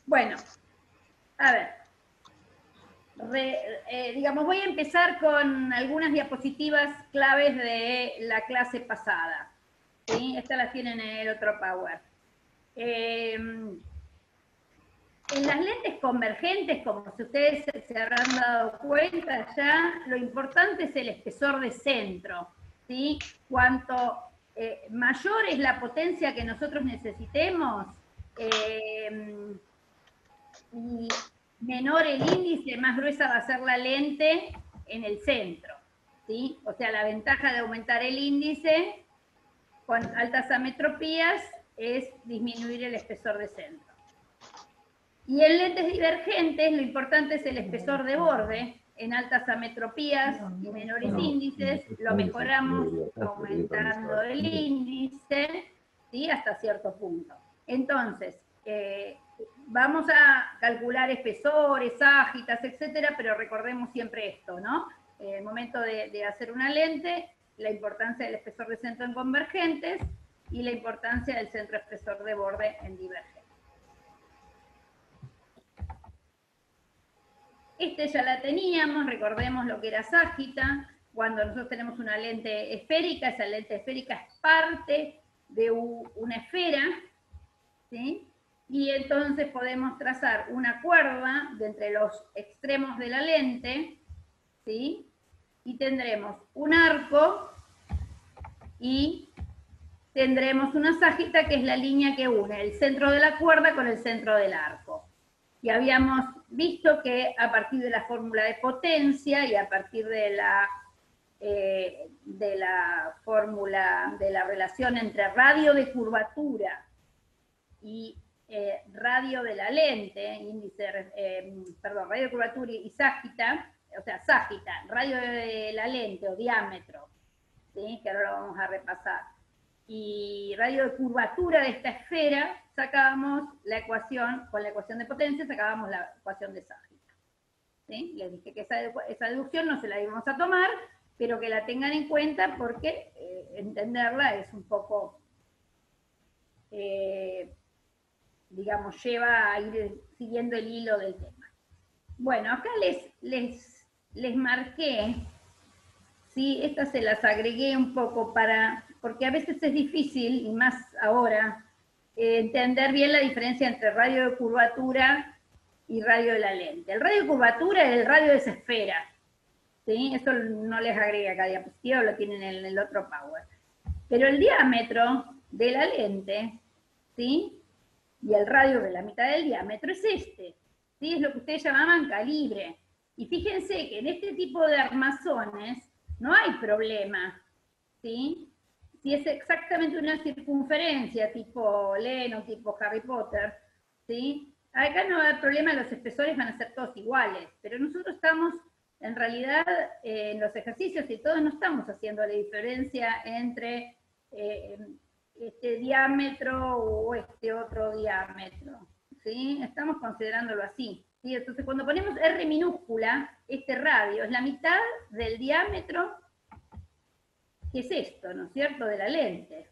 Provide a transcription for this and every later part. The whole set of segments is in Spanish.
Bueno, a ver. Digamos, voy a empezar con algunas diapositivas claves de la clase pasada. ¿Sí? Estas las tienen en el otro Power. En las lentes convergentes, como si ustedes se habrán dado cuenta ya, lo importante es el espesor de centro. ¿Sí? Cuanto mayor es la potencia que nosotros necesitemos, y menor el índice, más gruesa va a ser la lente en el centro. ¿Sí? O sea, la ventaja de aumentar el índice con altas ametropías es disminuir el espesor de centro. Y en lentes divergentes, lo importante es el espesor de borde. En altas ametropías y menores índices, lo mejoramos aumentando el índice, ¿sí? Hasta cierto punto. Entonces, vamos a calcular espesores, ágitas, etcétera, pero recordemos siempre esto, ¿no? En el momento de hacer una lente, la importancia del espesor de centro en convergentes y la importancia del centro espesor de borde en divergentes. Este ya la teníamos, recordemos lo que era ságita. Cuando nosotros tenemos una lente esférica, esa lente esférica es parte de una esfera, ¿sí? Y entonces podemos trazar una cuerda de entre los extremos de la lente, ¿sí? Y tendremos un arco y tendremos una ságita que es la línea que une el centro de la cuerda con el centro del arco. Y habíamos visto que a partir de la fórmula de potencia y a partir de la fórmula de la relación entre radio de curvatura y radio de la lente, radio de curvatura y ságita, o sea, ságita, radio de la lente o diámetro, ¿sí? Que ahora lo vamos a repasar, y radio de curvatura de esta esfera, sacábamos la ecuación, con la ecuación de potencia sacábamos la ecuación de ságita. ¿Sí? Les dije que esa deducción no se la íbamos a tomar, pero que la tengan en cuenta porque entenderla es un poco, digamos, lleva a ir siguiendo el hilo del tema. Bueno, acá les marqué, ¿sí? Estas se las agregué un poco porque a veces es difícil, y más ahora, entender bien la diferencia entre radio de curvatura y radio de la lente. El radio de curvatura es el radio de esa esfera, ¿sí? Eso no les agregué acá diapositiva, lo tienen en el otro Power. Pero el diámetro de la lente, ¿sí? Y el radio de la mitad del diámetro es este, ¿sí? Es lo que ustedes llamaban calibre. Y fíjense que en este tipo de armazones no hay problema, ¿sí? Si es exactamente una circunferencia tipo Leno, tipo Harry Potter, ¿sí? Acá no va a haber problema, los espesores van a ser todos iguales, pero nosotros estamos, en realidad, en los ejercicios y todos no estamos haciendo la diferencia entre este diámetro o este otro diámetro, ¿sí? Estamos considerándolo así, ¿sí? Entonces, cuando ponemos R minúscula, este radio es la mitad del diámetro, que es esto, ¿no es cierto?, de la lente.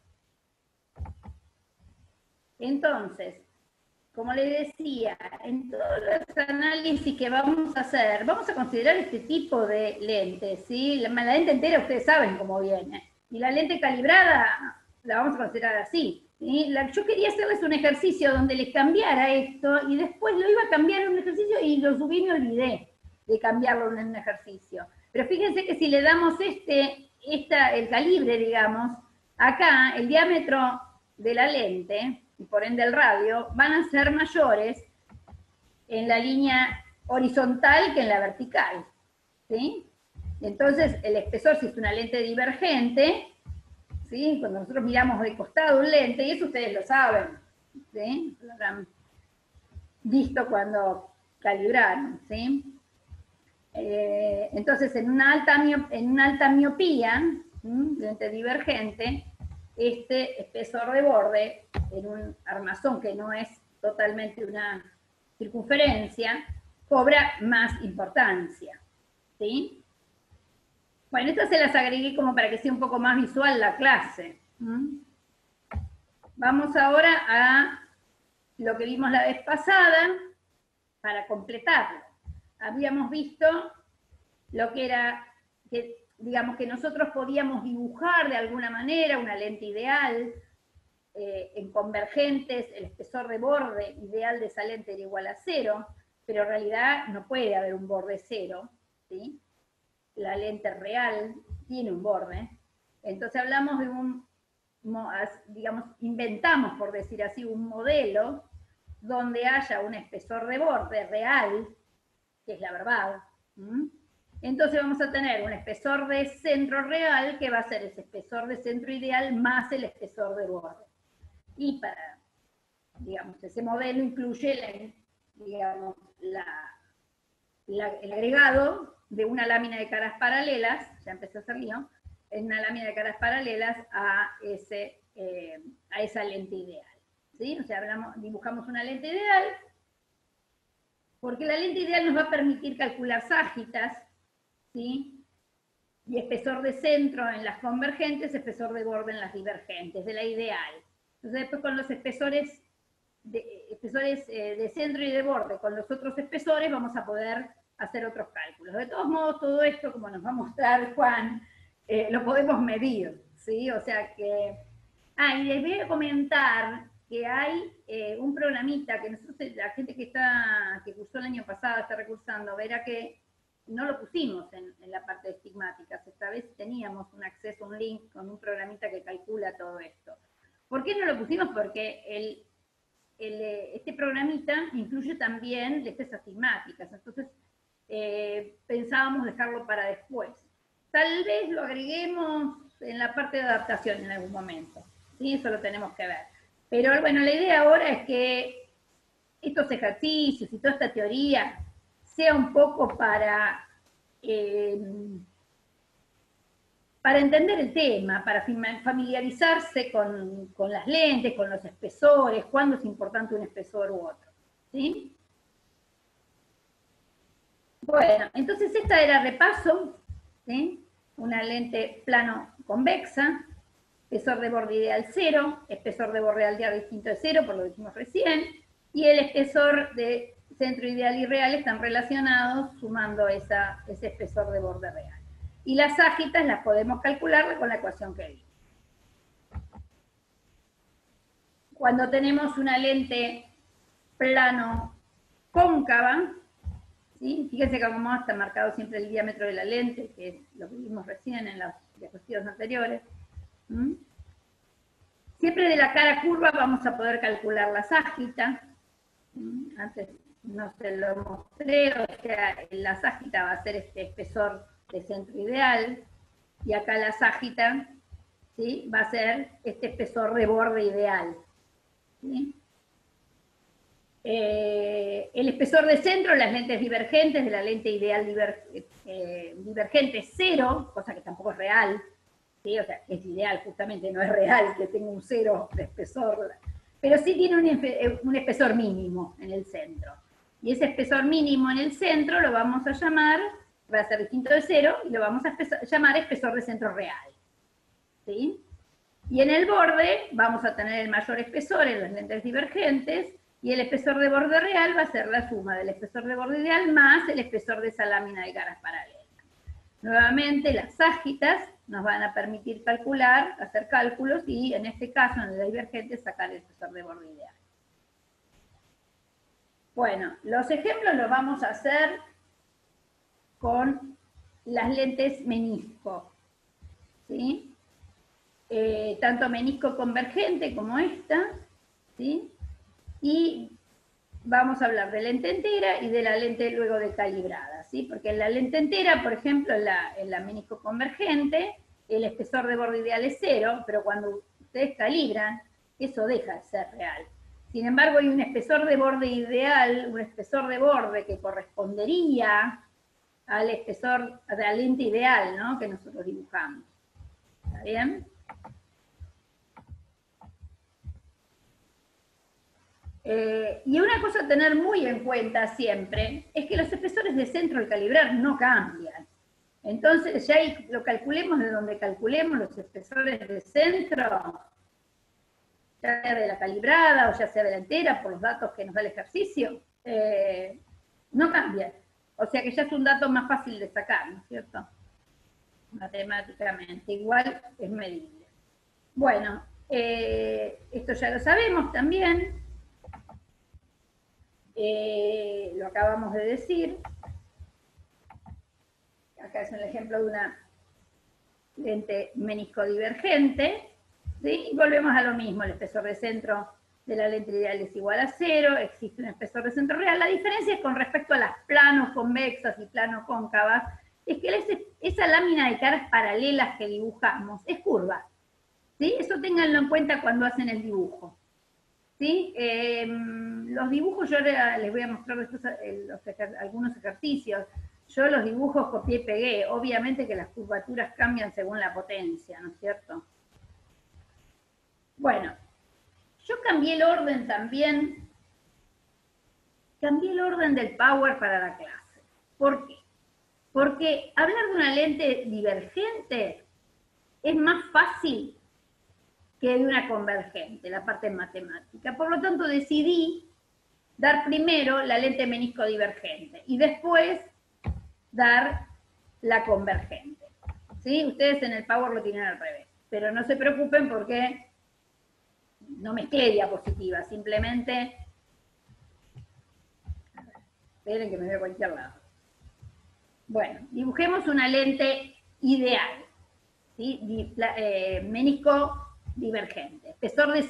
Entonces, como les decía, en todos los análisis que vamos a hacer, vamos a considerar este tipo de lentes, ¿sí? La lente entera ustedes saben cómo viene, y la lente calibrada la vamos a considerar así, ¿sí? Yo quería hacerles un ejercicio donde les cambiara esto, y después lo iba a cambiar en un ejercicio, y lo subí y me olvidé de cambiarlo en un ejercicio. Pero fíjense que si le damos el calibre, digamos, acá el diámetro de la lente, y por ende el radio, van a ser mayores en la línea horizontal que en la vertical, ¿sí? Entonces, el espesor, si es una lente divergente, ¿sí? Cuando nosotros miramos de costado un lente, y eso ustedes lo saben, ¿sí? Lo habrán visto cuando calibraron, ¿sí? Entonces, en una alta miopía, lente divergente, este espesor de borde en un armazón que no es totalmente una circunferencia, cobra más importancia, ¿sí? Bueno, estas se las agregué como para que sea un poco más visual la clase. Vamos ahora a lo que vimos la vez pasada, para completarlo. Habíamos visto lo que era, que, digamos, que nosotros podíamos dibujar de alguna manera una lente ideal, en convergentes, el espesor de borde ideal de esa lente era igual a 0, pero en realidad no puede haber un borde 0, ¿sí? La lente real tiene un borde. Entonces hablamos de un, digamos, inventamos, por decir así, un modelo donde haya un espesor de borde real, que es la verdad. Entonces vamos a tener un espesor de centro real, que va a ser ese espesor de centro ideal más el espesor de borde. Y para, digamos, ese modelo incluye, digamos, el agregado de una lámina de caras paralelas, ya empecé a hacer lío, en una lámina de caras paralelas a esa lente ideal. ¿Sí? O sea, dibujamos una lente ideal, porque la lente ideal nos va a permitir calcular ságitas, ¿sí? Y espesor de centro en las convergentes, espesor de borde en las divergentes, de la ideal. Entonces después con los espesores de centro y de borde, con los otros espesores vamos a poder hacer otros cálculos. De todos modos, todo esto, como nos va a mostrar Juan, lo podemos medir, ¿sí? O sea que... y les voy a comentar que hay un programita que nosotros, la gente que cursó el año pasado, está recursando, verá que no lo pusimos en la parte de estigmáticas. Esta vez teníamos un acceso, un link con un programita que calcula todo esto. ¿Por qué no lo pusimos? Porque este programita incluye también letras estigmáticas, entonces pensábamos dejarlo para después. Tal vez lo agreguemos en la parte de adaptación en algún momento, ¿sí? Eso lo tenemos que ver. Pero bueno, la idea ahora es que estos ejercicios y toda esta teoría sea un poco para entender el tema, para familiarizarse con las lentes, con los espesores, cuándo es importante un espesor u otro, ¿sí? Bueno, entonces esta era repaso, ¿sí? Una lente plano convexa, espesor de borde ideal 0, espesor de borde ideal distinto de 0, por lo que dijimos recién, y el espesor de centro ideal y real están relacionados sumando ese espesor de borde real. Y las ságitas las podemos calcular con la ecuación que vimos. Cuando tenemos una lente plano cóncava, ¿sí? Fíjense que como está marcado siempre el diámetro de la lente, que es lo que vimos recién en las diapositivas anteriores. Siempre de la cara curva vamos a poder calcular la ságita. Antes no se lo mostré, o sea, la ságita va a ser este espesor de centro ideal, y acá la ságita, ¿sí? Va a ser este espesor de borde ideal, ¿sí? El espesor de centro, las lentes divergentes, de la lente ideal divergente 0, cosa que tampoco es real, ¿sí? O sea, es ideal, justamente no es real que tenga un 0 de espesor, pero sí tiene un espesor mínimo en el centro. Y ese espesor mínimo en el centro lo vamos a llamar, va a ser distinto de 0, y lo vamos a llamar espesor de centro real, ¿sí? Y en el borde vamos a tener el mayor espesor en las lentes divergentes, y el espesor de borde real va a ser la suma del espesor de borde ideal más el espesor de esa lámina de caras paralelas. Nuevamente, las ságitas nos van a permitir calcular, hacer cálculos, y en este caso, en el divergente, sacar el espesor de borde ideal. Bueno, los ejemplos los vamos a hacer con las lentes menisco, ¿sí? Tanto menisco convergente como esta, ¿sí? Y vamos a hablar de lente entera y de la lente luego de calibrada, ¿sí? Porque en la lente entera, por ejemplo, en la menisco convergente, el espesor de borde ideal es 0, pero cuando ustedes calibran, eso deja de ser real. Sin embargo, hay un espesor de borde ideal, un espesor de borde que correspondería al espesor, a la lente ideal, ¿no? Que nosotros dibujamos. ¿Está bien? Y una cosa a tener muy en cuenta siempre es que los espesores de centro al calibrar no cambian. Entonces, ya lo calculemos de donde calculemos los espesores de centro, ya sea de la calibrada o ya sea de la entera, por los datos que nos da el ejercicio, no cambia. O sea que ya es un dato más fácil de sacar, ¿no es cierto? Matemáticamente, igual es medible. Bueno, esto ya lo sabemos también. Lo acabamos de decir. Acá es un ejemplo de una lente meniscodivergente, ¿sí? Y volvemos a lo mismo, el espesor de centro de la lente ideal es igual a 0, existe un espesor de centro real. La diferencia es con respecto a las planos convexas y plano cóncavas, es que esa lámina de caras paralelas que dibujamos es curva, ¿sí? Eso ténganlo en cuenta cuando hacen el dibujo, ¿sí? Los dibujos, yo les voy a mostrar después algunos ejercicios. Yo los dibujos copié y pegué. Obviamente que las curvaturas cambian según la potencia, ¿no es cierto? Bueno, yo cambié el orden también. Cambié el orden del power para la clase. ¿Por qué? Porque hablar de una lente divergente es más fácil que de una convergente, la parte matemática. Por lo tanto, decidí dar primero la lente meniscodivergente y después dar la convergente, ¿sí? Ustedes en el Power lo tienen al revés, pero no se preocupen porque no mezclé diapositivas, simplemente, esperen que me veo a cualquier lado. Bueno, dibujemos una lente ideal, ¿sí? Menisco divergente, espesor de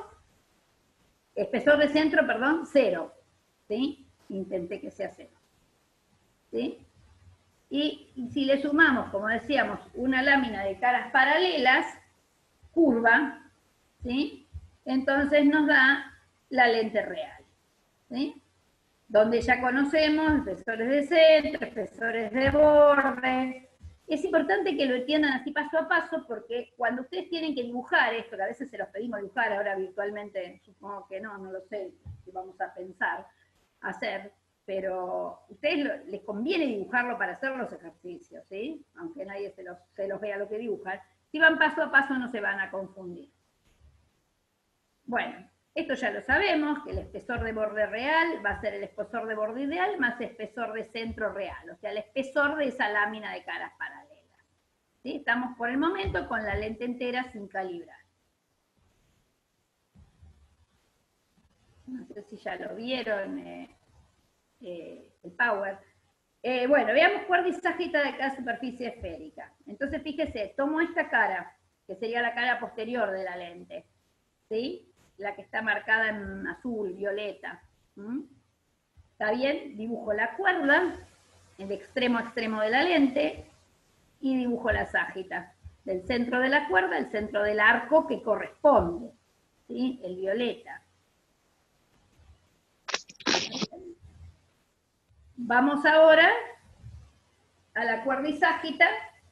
centro, perdón, 0, ¿sí? Intenté que sea 0, ¿sí? Y si le sumamos, como decíamos, una lámina de caras paralelas, curva, ¿sí? Entonces nos da la lente real, ¿sí? Donde ya conocemos espesores de centro, espesores de borde. Es importante que lo entiendan así paso a paso, porque cuando ustedes tienen que dibujar esto, que a veces se los pedimos dibujar, ahora virtualmente supongo que no lo sé, si vamos a pensar hacer, pero a ustedes les conviene dibujarlo para hacer los ejercicios, ¿sí? Aunque nadie se los vea lo que dibujan. Si van paso a paso no se van a confundir. Bueno, esto ya lo sabemos, que el espesor de borde real va a ser el espesor de borde ideal más espesor de centro real, o sea, el espesor de esa lámina de caras paralelas, ¿sí? Estamos por el momento con la lente entera sin calibrar. No sé si ya lo vieron, el Power. Bueno, veamos cuerda y sagita de cada superficie esférica. Entonces, fíjese, tomo esta cara, que sería la cara posterior de la lente, ¿sí? La que está marcada en azul, violeta. ¿Está bien? Dibujo la cuerda, el extremo a extremo de la lente, y dibujo la ságita. Del centro de la cuerda, el centro del arco que corresponde, ¿sí? El violeta. Vamos ahora a la cuerda y ságita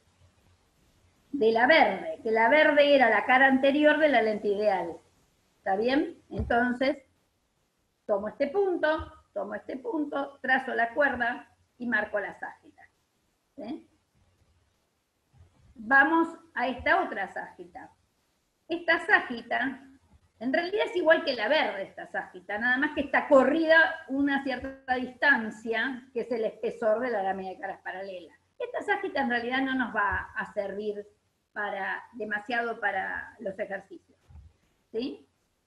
de la verde, que la verde era la cara anterior de la lente ideal. ¿Está bien? Entonces, tomo este punto, trazo la cuerda y marco la ságita. ¿Sí? Vamos a esta otra ságita. Esta ságita, en realidad es igual que la verde esta ságita, nada más que está corrida una cierta distancia, que es el espesor de la lámina de caras paralelas. Esta ságita en realidad no nos va a servir demasiado para los ejercicios, ¿sí?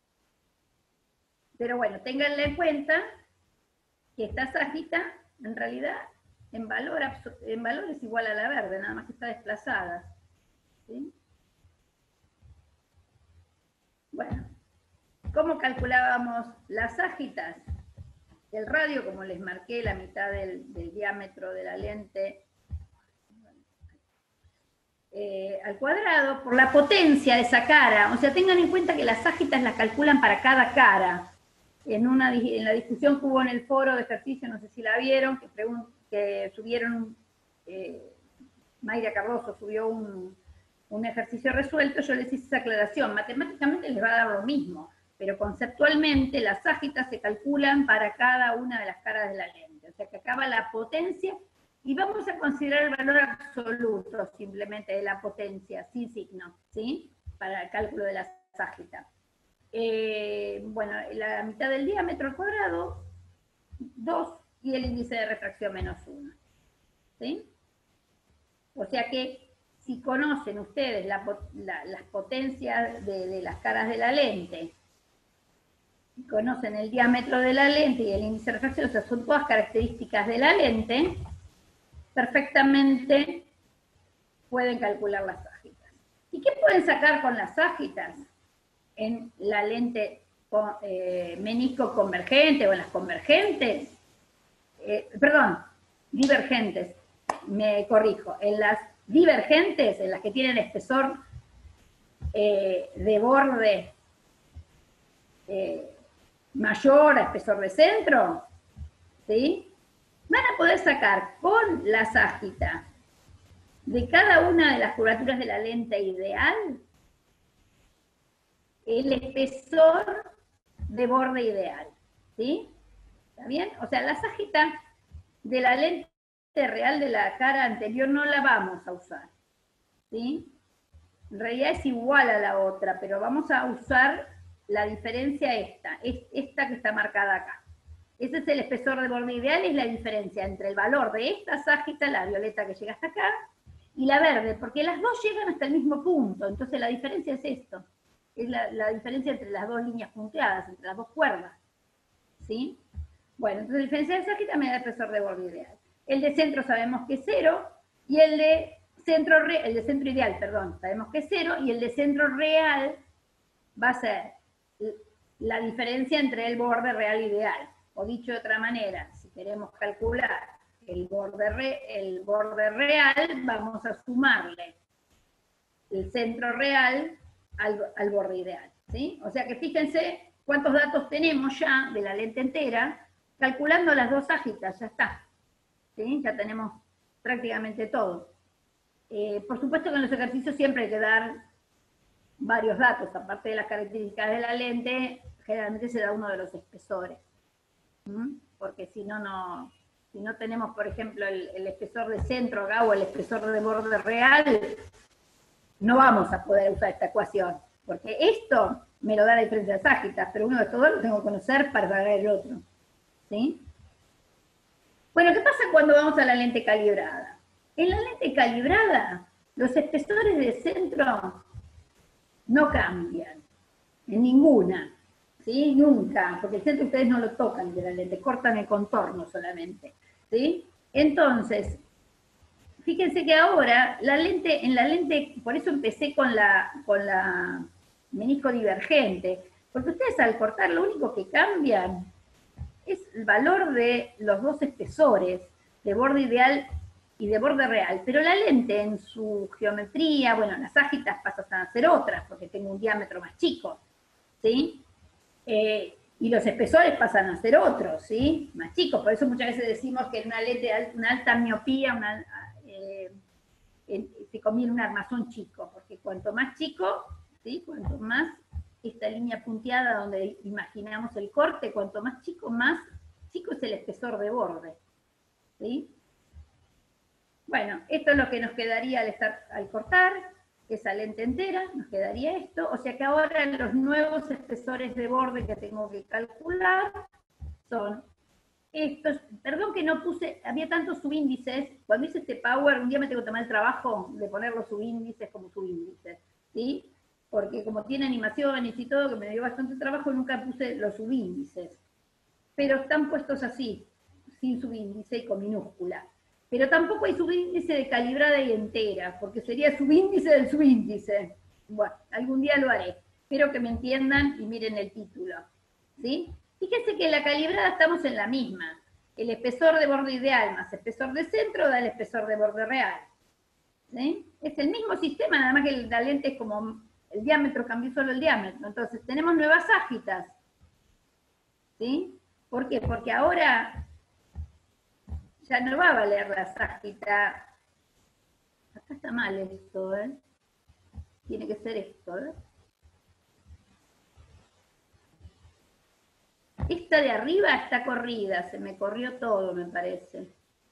Pero bueno, ténganle en cuenta que esta ságita, en realidad, en valor es igual a la verde, nada más que está desplazada, ¿sí? Bueno, ¿cómo calculábamos las ságitas? El radio, como les marqué, la mitad del diámetro de la lente al cuadrado, por la potencia de esa cara. O sea, tengan en cuenta que las ságitas las calculan para cada cara. En la discusión que hubo en el foro de ejercicio, no sé si la vieron, que subieron, Mayra Cardoso subió un ejercicio resuelto, yo les hice esa aclaración. Matemáticamente les va a dar lo mismo, pero conceptualmente las ságitas se calculan para cada una de las caras de la lente. O sea que acaba la potencia, y vamos a considerar el valor absoluto simplemente de la potencia, sin signo, ¿sí? Para el cálculo de la ságita. bueno, la mitad del diámetro al cuadrado, 2, y el índice de refracción menos 1. ¿Sí? O sea que si conocen ustedes las potencias de las caras de la lente, conocen el diámetro de la lente y el índice de refracción, o sea, son todas características de la lente, perfectamente pueden calcular las ságitas. ¿Y qué pueden sacar con las ságitas en la lente menisco convergente o en las convergentes? Perdón, divergentes, me corrijo, en las divergentes, en las que tienen espesor de borde mayor a espesor de centro, ¿sí? Van a poder sacar con la ságita de cada una de las curvaturas de la lente ideal el espesor de borde ideal, ¿sí? ¿Está bien? O sea, la ságita de la lente real de la cara anterior no la vamos a usar, ¿sí? En realidad es igual a la otra, pero vamos a usar la diferencia esta que está marcada acá. Ese es el espesor de borde ideal, es la diferencia entre el valor de esta ságita, la violeta que llega hasta acá, y la verde, porque las dos llegan hasta el mismo punto, entonces la diferencia es esto, es la diferencia entre las dos líneas punteadas, entre las dos cuerdas, ¿sí? Bueno, entonces la diferencia de ságita me da el espesor de borde ideal. El de centro sabemos que es 0, y el de centro ideal, perdón, sabemos que es 0, y el de centro real va a ser la diferencia entre el borde real e ideal. O dicho de otra manera, si queremos calcular el borde real, vamos a sumarle el centro real al borde ideal, ¿sí? O sea que fíjense cuántos datos tenemos ya de la lente entera, calculando las dos ságitas, ya está, ¿sí? Ya tenemos prácticamente todo. Por supuesto que en los ejercicios siempre hay que dar varios datos, aparte de las características de la lente, generalmente se da uno de los espesores, porque si no tenemos, por ejemplo, el espesor de centro acá o el espesor de borde real, no vamos a poder usar esta ecuación, porque esto me lo da la diferencia de ságitas, pero uno de estos dos lo tengo que conocer para saber el otro, ¿sí? Bueno, ¿qué pasa cuando vamos a la lente calibrada? En la lente calibrada, los espesores de centro no cambian, en ninguna, ¿sí? Nunca, porque el centro ustedes no lo tocan de la lente, cortan el contorno solamente, ¿sí? Entonces, fíjense que ahora en la lente, por eso empecé con la menisco divergente, porque ustedes al cortar lo único que cambian es el valor de los dos espesores, de borde ideal y de borde real, pero la lente en su geometría, bueno, las ságitas pasan a ser otras, porque tengo un diámetro más chico, ¿sí? Y los espesores pasan a ser otros, ¿sí? Más chicos, por eso muchas veces decimos que en una lente, una alta miopía, se conviene un armazón chico, porque cuanto más chico, ¿sí? Cuanto más esta línea punteada donde imaginamos el corte, cuanto más chico es el espesor de borde, ¿sí? Bueno, esto es lo que nos quedaría al cortar, esa lente entera, nos quedaría esto, o sea que ahora los nuevos espesores de borde que tengo que calcular son estos, perdón que no puse, había tantos subíndices, cuando hice este Power, un día me tengo que tomar el trabajo de poner los subíndices como subíndices, ¿sí? Porque como tiene animaciones y todo, que me dio bastante trabajo, nunca puse los subíndices. Pero están puestos así, sin subíndice y con minúscula. Pero tampoco hay subíndice de calibrada y entera, porque sería subíndice del subíndice. Bueno, algún día lo haré. Espero que me entiendan y miren el título, ¿sí? Fíjense que en la calibrada estamos en la misma. El espesor de borde ideal más espesor de centro da el espesor de borde real, ¿sí? Es el mismo sistema, nada más que la lente es como el diámetro, cambió solo el diámetro. Entonces tenemos nuevas ságitas, ¿sí? ¿Por qué? Porque ahora ya no va a valer la ságita. Acá está mal esto, ¿eh? Tiene que ser esto, ¿eh? Esta de arriba está corrida, se me corrió todo, me parece.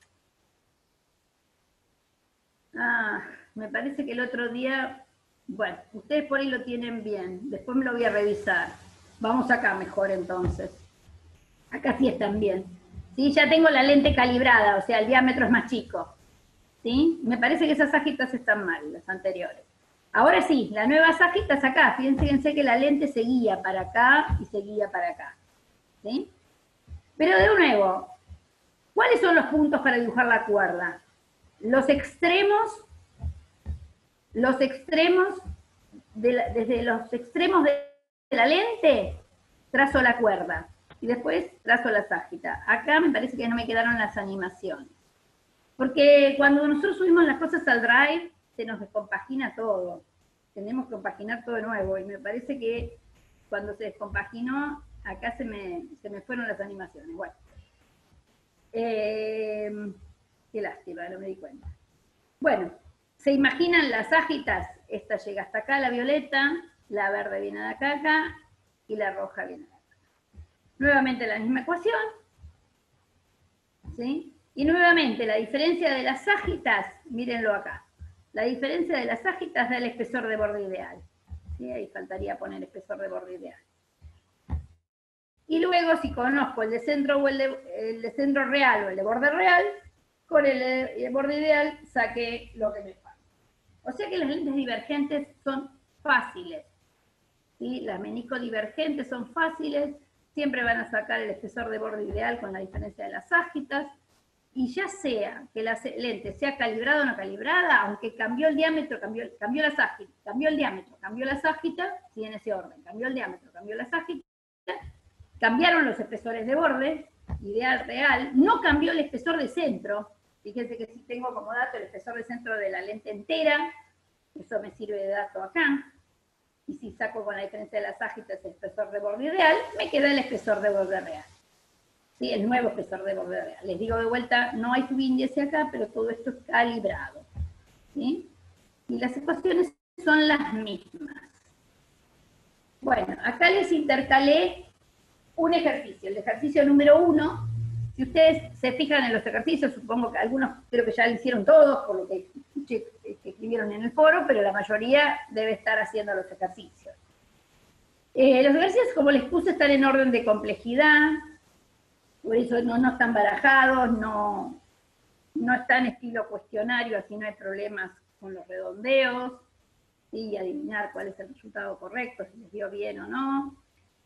Ah, me parece que el otro día, bueno, ustedes por ahí lo tienen bien, después me lo voy a revisar. Vamos acá mejor entonces. Acá sí están bien. ¿Sí? Ya tengo la lente calibrada, o sea, el diámetro es más chico. ¿Sí? Me parece que esas ságitas están mal, las anteriores. Ahora sí, la nueva ságita es acá. Fíjense que la lente seguía para acá y seguía para acá. ¿Sí? Pero de nuevo, ¿cuáles son los puntos para dibujar la cuerda? Los extremos, desde los extremos de la lente, trazo la cuerda. Y después trazo la ságita. Acá me parece que no me quedaron las animaciones. Porque cuando nosotros subimos las cosas al Drive, se nos descompagina todo. Tenemos que compaginar todo de nuevo. Y me parece que cuando se descompaginó, acá se me fueron las animaciones. Bueno. Qué lástima, no me di cuenta. Bueno, ¿se imaginan las ságitas? Esta llega hasta acá, la violeta, la verde viene de acá, y la roja viene de acá. Nuevamente la misma ecuación, ¿sí? Y nuevamente la diferencia de las ságitas, mírenlo acá, la diferencia de las ságitas da el espesor de borde ideal, ¿sí? Ahí faltaría poner espesor de borde ideal. Y luego si conozco el de centro o el de centro real o el de borde real, con el borde ideal saqué lo que me falta. O sea que las lentes divergentes son fáciles, ¿sí? Las menisco-divergentes son fáciles, siempre van a sacar el espesor de borde ideal con la diferencia de las ságitas, y ya sea que la lente sea calibrada o no calibrada, aunque cambió el diámetro, cambió la ságita, cambió el diámetro, cambió la ságita, sí, en ese orden, cambió el diámetro, cambió la ságita, cambiaron los espesores de borde, ideal, real, no cambió el espesor de centro. Fíjense que si tengo como dato el espesor de centro de la lente entera, eso me sirve de dato acá. Y si saco con la diferencia de las ságitas el espesor de borde ideal, me queda el espesor de borde real. ¿Sí? El nuevo espesor de borde real. Les digo de vuelta, no hay subíndice acá, pero todo esto es calibrado. ¿Sí? Y las ecuaciones son las mismas. Bueno, acá les intercalé un ejercicio, el ejercicio número 1. Si ustedes se fijan en los ejercicios, supongo que algunos creo que ya lo hicieron todos, por lo que escribieron en el foro, pero la mayoría debe estar haciendo los ejercicios. Los ejercicios, como les puse, están en orden de complejidad, por eso no están barajados, no están estilo cuestionario, así no hay problemas con los redondeos, ¿sí? Y adivinar cuál es el resultado correcto, si les dio bien o no.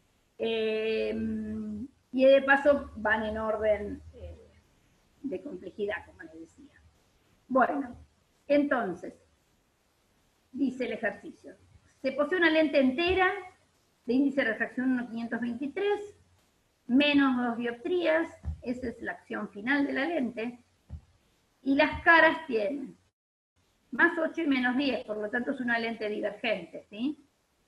Y de paso van en orden de complejidad, como les decía. Bueno, entonces, dice el ejercicio. Se posee una lente entera de índice de refracción 1,523, menos 2 dioptrías, esa es la acción final de la lente, y las caras tienen más 8 y menos 10, por lo tanto es una lente divergente, ¿sí?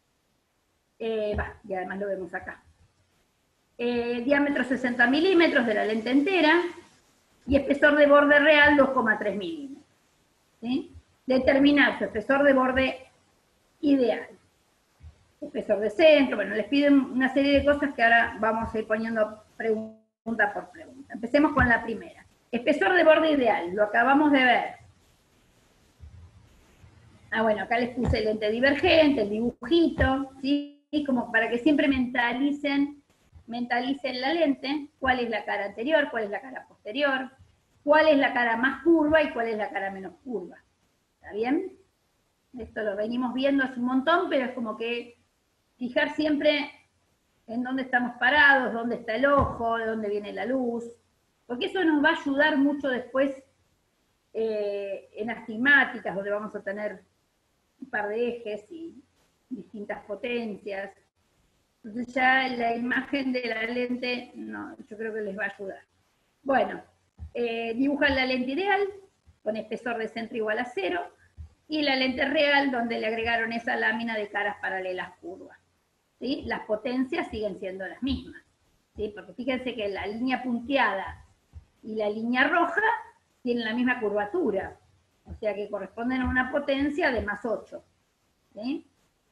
Y además lo vemos acá. Diámetro 60 milímetros de la lente entera y espesor de borde real 2,3 milímetros. ¿Sí? Determinar su espesor de borde ideal. Espesor de centro, bueno, les piden una serie de cosas que ahora vamos a ir poniendo pregunta por pregunta. Empecemos con la primera. Espesor de borde ideal, lo acabamos de ver. Bueno, acá les puse el lente divergente, el dibujito, ¿sí? Como para que siempre mentalicen la lente, cuál es la cara anterior, cuál es la cara posterior, cuál es la cara más curva y cuál es la cara menos curva. ¿Está bien? Esto lo venimos viendo hace un montón, pero es como que fijar siempre en dónde estamos parados, dónde está el ojo, de dónde viene la luz, porque eso nos va a ayudar mucho después en astigmáticas, donde vamos a tener un par de ejes y distintas potencias. Entonces ya la imagen de la lente, no, yo creo que les va a ayudar. Bueno, dibujan la lente ideal, con espesor de centro igual a 0, y la lente real, donde le agregaron esa lámina de caras paralelas curvas. ¿Sí? Las potencias siguen siendo las mismas, ¿sí? Porque fíjense que la línea punteada y la línea roja tienen la misma curvatura, o sea que corresponden a una potencia de más 8. ¿Sí?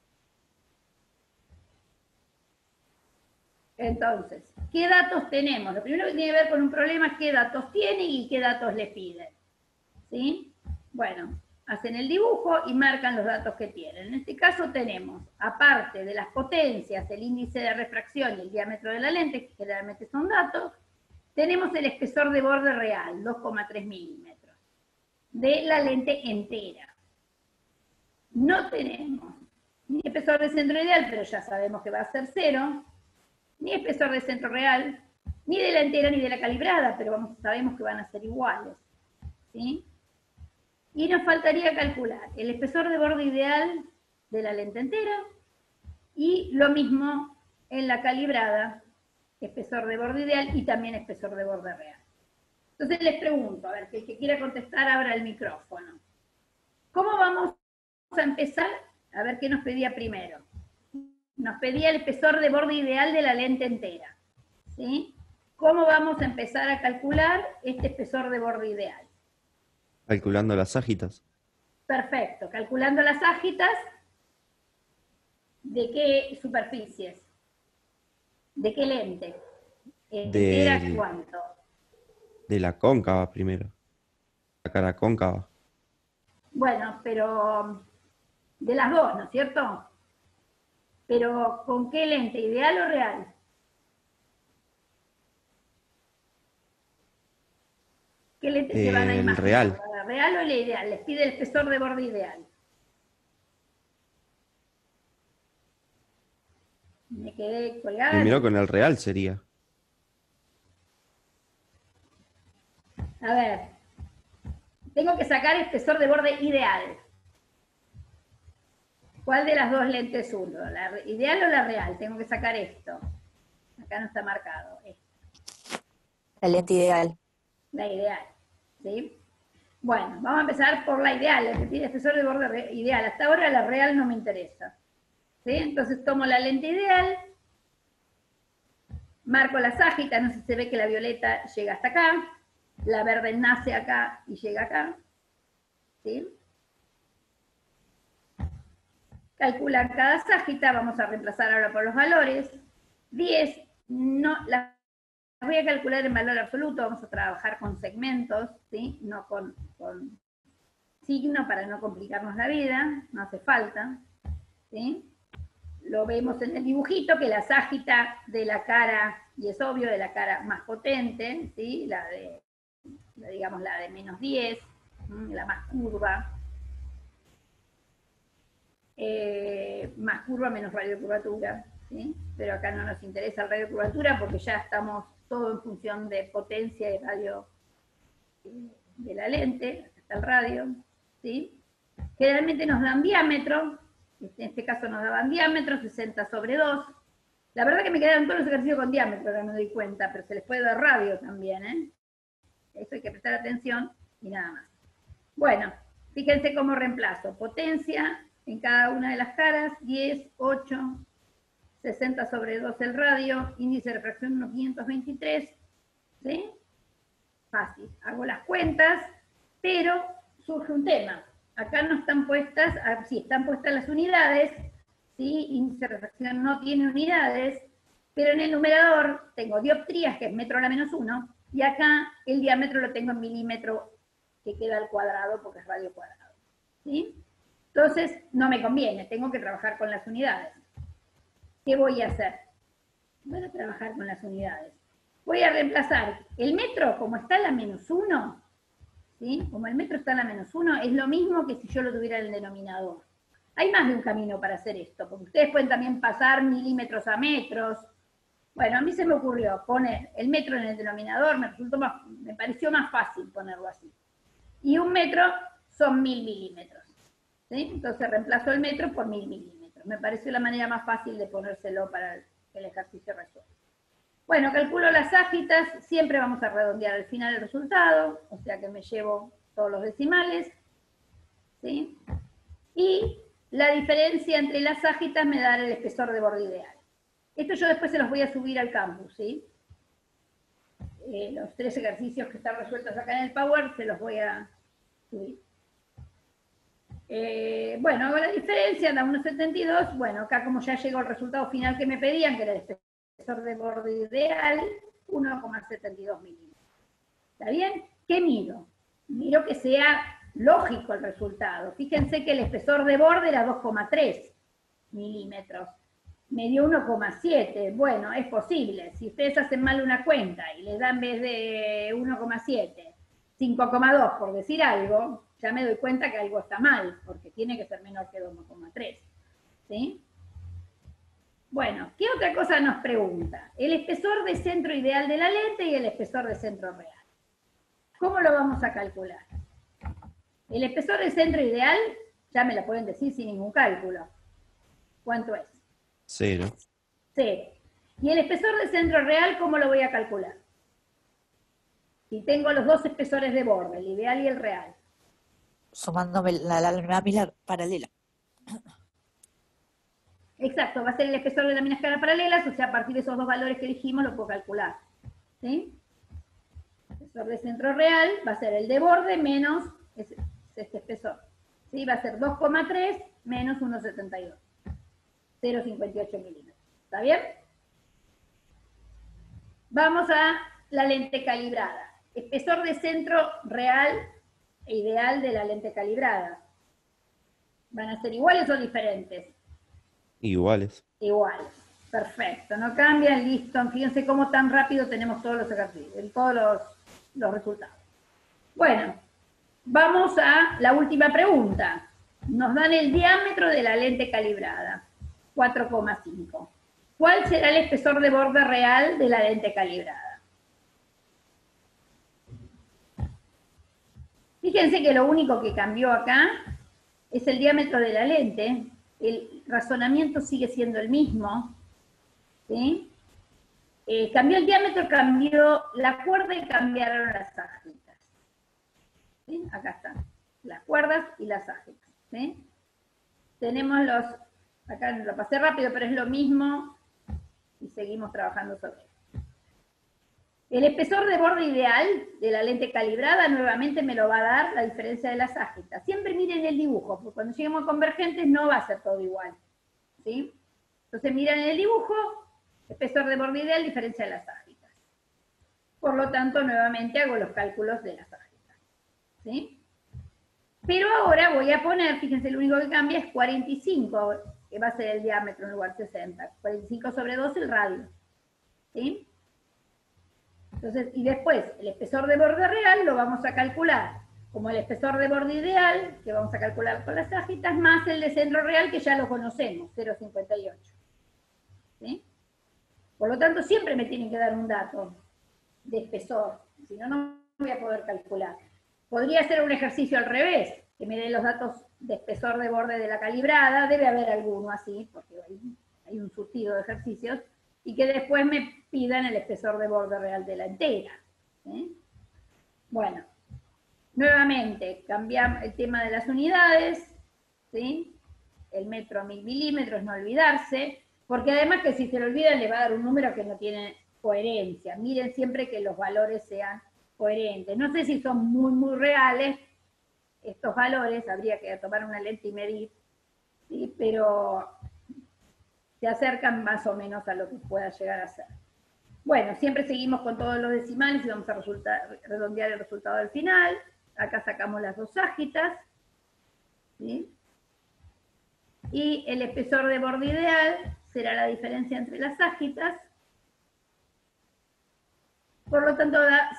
Entonces, ¿qué datos tenemos? Lo primero que tiene que ver con un problema es qué datos tiene y qué datos le piden. ¿Sí? Bueno, hacen el dibujo y marcan los datos que tienen. En este caso tenemos, aparte de las potencias, el índice de refracción y el diámetro de la lente, que generalmente son datos, tenemos el espesor de borde real, 2,3 milímetros, de la lente entera. No tenemos ni espesor de centro ideal, pero ya sabemos que va a ser 0, ni espesor de centro real, ni de la entera ni de la calibrada, pero sabemos que van a ser iguales, ¿sí? Y nos faltaría calcular el espesor de borde ideal de la lente entera y lo mismo en la calibrada, espesor de borde ideal y también espesor de borde real. Entonces les pregunto, a ver, que el que quiera contestar abra el micrófono. ¿Cómo vamos a empezar? A ver qué nos pedía primero. Nos pedía el espesor de borde ideal de la lente entera, ¿sí? ¿Cómo vamos a empezar a calcular este espesor de borde ideal? Calculando las ágitas. Perfecto, calculando las ágitas, ¿de qué superficies? ¿De qué lente? ¿Entera cuánto? De la cóncava primero. La cara cóncava. Bueno, pero de las dos, ¿no es cierto? Pero ¿con qué lente? ¿Ideal o real? ¿Qué lente se van a imaginar? El real. ¿La real o la ideal? Les pide el espesor de borde ideal. Me quedé colgada. Primero con el real sería. A ver, tengo que sacar espesor de borde ideal. ¿Cuál de las dos lentes uso? ¿La ideal o la real? Tengo que sacar esto. Acá no está marcado. La lente ideal. La ideal, ¿sí? Bueno, vamos a empezar por la ideal, el que pide espesor de borde ideal. Hasta ahora la real no me interesa, ¿sí? Entonces tomo la lente ideal, marco las ágitas, no sé si se ve que la violeta llega hasta acá, la verde nace acá y llega acá, ¿sí? Calculan cada ágita, vamos a reemplazar ahora por los valores. 10, no, las voy a calcular en valor absoluto, vamos a trabajar con segmentos, ¿sí? No con signo para no complicarnos la vida, no hace falta, ¿sí? Lo vemos en el dibujito, que la ágita de la cara, y es obvio, de la cara más potente, ¿sí? Digamos la de menos 10, la más curva, menos radiocurvatura, ¿sí? Pero acá no nos interesa el radiocurvatura porque ya estamos todo en función de potencia y radio de la lente, hasta el radio, ¿sí? Generalmente nos dan diámetro, en este caso nos daban diámetro, 60 sobre 2. La verdad que me quedaron todos los ejercicios con diámetro, ahora me doy cuenta, pero se les puede dar radio también, ¿eh? Eso hay que prestar atención y nada más. Bueno, fíjense cómo reemplazo. Potencia en cada una de las caras, 10, 8, 60 sobre 2 el radio, índice de refracción unos 523, ¿sí? Fácil. Hago las cuentas, pero surge un tema. Acá no están puestas, sí, están puestas las unidades, ¿sí? Índice de refracción no tiene unidades, pero en el numerador tengo dioptrías, que es metro a la menos 1, y acá el diámetro lo tengo en milímetro, que queda al cuadrado, porque es radio cuadrado, ¿sí? Entonces, no me conviene, tengo que trabajar con las unidades. ¿Qué voy a hacer? Voy a trabajar con las unidades. Voy a reemplazar el metro, como está en la menos 1, ¿sí? Como el metro está en la menos 1, es lo mismo que si yo lo tuviera en el denominador. Hay más de un camino para hacer esto, porque ustedes pueden también pasar milímetros a metros. Bueno, a mí se me ocurrió poner el metro en el denominador, me pareció más fácil ponerlo así. Y un metro son 1000 milímetros, ¿sí? Entonces reemplazo el metro por 1000 milímetros. Me pareció la manera más fácil de ponérselo para que el ejercicio resuelva. Bueno, calculo las ágitas, siempre vamos a redondear al final el resultado, o sea que me llevo todos los decimales, ¿sí? Y la diferencia entre las ágitas me da el espesor de borde ideal. Esto yo después se los voy a subir al campus, ¿sí? Los 3 ejercicios que están resueltos acá en el Power se los voy a subir. Bueno, hago la diferencia, da 1,72. Bueno, acá como ya llegó el resultado final que me pedían, que era el espesor de borde ideal, 1,72 milímetros. ¿Está bien? ¿Qué miro? Miro que sea lógico el resultado. Fíjense que el espesor de borde era 2,3 milímetros. Me dio 1,7. Bueno, es posible. Si ustedes hacen mal una cuenta y les dan en vez de 1,7, 5,2 por decir algo, ya me doy cuenta que algo está mal, porque tiene que ser menor que 1,3. ¿Sí? Bueno, ¿qué otra cosa nos pregunta? El espesor de centro ideal de la lente y el espesor de centro real. ¿Cómo lo vamos a calcular? El espesor de centro ideal, ya me lo pueden decir sin ningún cálculo. ¿Cuánto es? 0. 0. ¿Y el espesor de centro real, cómo lo voy a calcular? Si tengo los dos espesores de borde, el ideal y el real. Sumándome la lámina paralela. Exacto, va a ser el espesor de láminas caras paralelas, o sea, a partir de esos dos valores que dijimos lo puedo calcular. ¿Sí? El espesor de centro real va a ser el de borde menos este espesor. ¿Sí? Va a ser 2,3 menos 1,72. 0,58 milímetros. ¿Está bien? Vamos a la lente calibrada. Espesor de centro real e ideal de la lente calibrada. ¿Van a ser iguales o diferentes? Iguales. Iguales. Perfecto. No cambian, listo. Fíjense cómo tan rápido tenemos todos los ejercicios, todos los resultados. Bueno, vamos a la última pregunta. Nos dan el diámetro de la lente calibrada. 4,5. ¿Cuál será el espesor de borde real de la lente calibrada? Fíjense que lo único que cambió acá es el diámetro de la lente. El razonamiento sigue siendo el mismo. ¿Sí? Cambió el diámetro, cambió la cuerda y cambiaron las agujas. ¿Sí? Acá están las cuerdas y las agujas. ¿Sí? Tenemos los... Acá lo pasé rápido, pero es lo mismo y seguimos trabajando sobre él. El espesor de borde ideal de la lente calibrada nuevamente me lo va a dar la diferencia de las agujas. Siempre miren el dibujo, porque cuando lleguemos a convergentes no va a ser todo igual. ¿Sí? Entonces miren el dibujo, espesor de borde ideal, diferencia de las agujas. Por lo tanto, nuevamente hago los cálculos de las agujas. ¿Sí? Pero ahora voy a poner, fíjense, lo único que cambia es 45, que va a ser el diámetro en lugar de 60. 45 sobre 2 el radio. ¿Sí? Entonces, y después, el espesor de borde real lo vamos a calcular como el espesor de borde ideal, que vamos a calcular con las agujas, más el de centro real, que ya lo conocemos, 0,58. ¿Sí? Por lo tanto, siempre me tienen que dar un dato de espesor, si no, no voy a poder calcular. Podría hacer un ejercicio al revés, que me dé los datos de espesor de borde de la calibrada, debe haber alguno así, porque hay un surtido de ejercicios, y que después me pidan el espesor de borde real de la entera. ¿Sí? Bueno, nuevamente, cambiamos el tema de las unidades, ¿sí? El metro a 1000 milímetros, no olvidarse, porque además que si se lo olvidan le va a dar un número que no tiene coherencia. Miren siempre que los valores sean coherentes. No sé si son muy, muy reales estos valores, habría que tomar una lente y medir, ¿sí? Pero se acercan más o menos a lo que pueda llegar a ser. Bueno, siempre seguimos con todos los decimales y vamos a redondear el resultado al final. Acá sacamos las dos agujas, ¿sí? Y el espesor de borde ideal será la diferencia entre las agujas. Por lo tanto da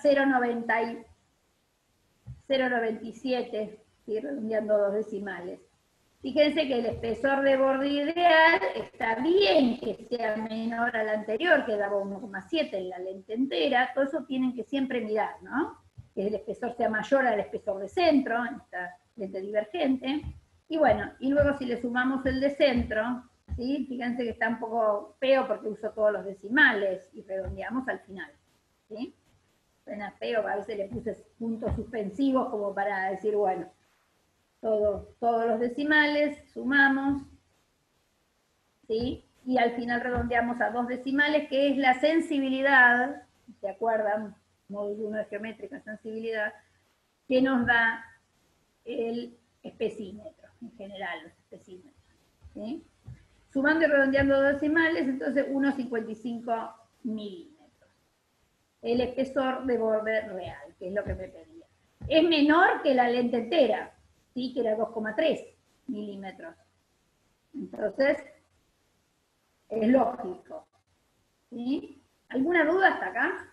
0,97, estoy redondeando dos decimales. Fíjense que el espesor de borde ideal está bien que sea menor al anterior, que daba 1,7 en la lente entera. Todo eso tienen que siempre mirar, ¿no? Que el espesor sea mayor al espesor de centro, en esta lente divergente. Y bueno, y luego si le sumamos el de centro, ¿sí? Fíjense que está un poco feo porque uso todos los decimales y redondeamos al final. ¿Sí? Suena feo, a veces le puse puntos suspensivos como para decir, bueno, todos los decimales, sumamos, ¿sí? Y al final redondeamos a dos decimales, que es la sensibilidad, ¿se acuerdan? Módulo 1 de geométrica, sensibilidad, que nos da el especímetro, en general, los especímetros, ¿sí? Sumando y redondeando dos decimales, entonces 1,55 milímetros. El espesor de borde real, que es lo que me pedía. Es menor que la lente entera, ¿sí? Que era 2,3 milímetros. Entonces, es lógico. ¿Sí? ¿Alguna duda hasta acá?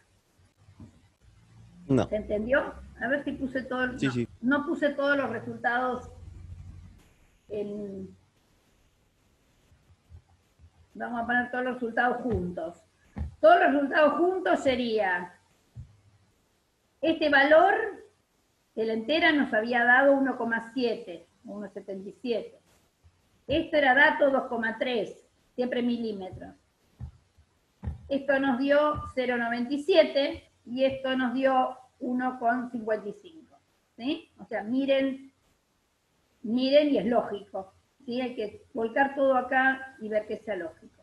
No, ¿Se entendió? A ver si puse todo. sí, No, sí. no puse todos los resultados en. Vamos a poner todos los resultados juntos. Todos los resultados juntos sería este valor que la entera nos había dado 1,7, 1,77. Esto era dato 2,3, siempre milímetros. Esto nos dio 0,97 y esto nos dio 1,55. ¿Sí? O sea, miren y es lógico. ¿Sí? Hay que volcar todo acá y ver que sea lógico.